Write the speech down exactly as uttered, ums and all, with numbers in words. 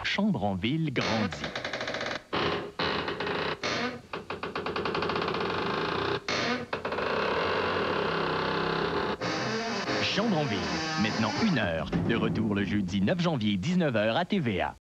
Chambre en ville grandit. Chambre en ville, maintenant une heure. De retour le jeudi neuf janvier, dix-neuf heures à T V A.